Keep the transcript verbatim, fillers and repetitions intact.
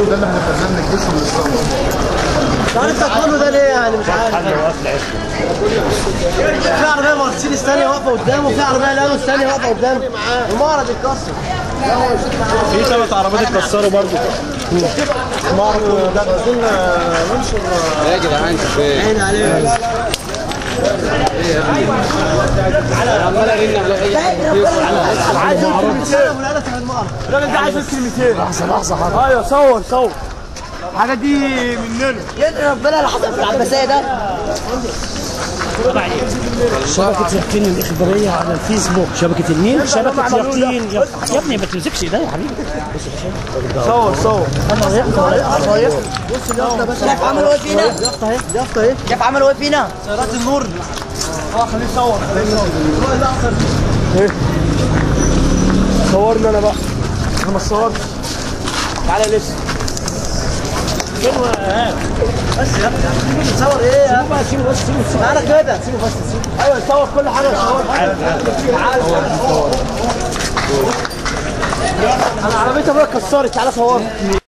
ده اللي احنا خدناه من الجيش ونشربه. مش عارف تاكله ده ليه يعني مش عارف. في عربيه مرسيدس ثانيه واقفه قدامه وفي عربيه لانوس ثانيه واقفه قدامه. المعرض اتكسر. في ثلاث عربيات اتكسروا برضه. المعرض ده عايزين ننشر. يا جدعان انت فين؟ عين عليك. عمال ارن على اي حاجه. عايز كلمتين الراجل ده عايز كلمتين. لحظه لحظه حاضر. ايوه صور صور. الحاجات دي مننا. يا ربنا اللي حصل في العباسيه ده. شبكة يقين الإخبارية على الفيسبوك، شبكة النيل، شبكة يقين. يا ابني ما تمسكش ايديا يا حبيبي. صور صور. انا رايح رايح. بص اليافطه بس. كيف عملوا ايه فينا؟ اليافطه اهي اليافطه اهي. كيف عملوا ايه فينا؟ سيارات النور. اه خليه يصور خليه يصور. روح الاخضر. ايه؟ صورنا انا بقى. انا ما صورتش. تعالى لسه. فين بس يا ابني تصور ايه يا ابني؟ سيبه بس سيبه تعالى كده سيبه بس سيبه. ايوه صور كل حاجه صور. تعالى انا عربيتي ابويا اتكسرت تعالى صور.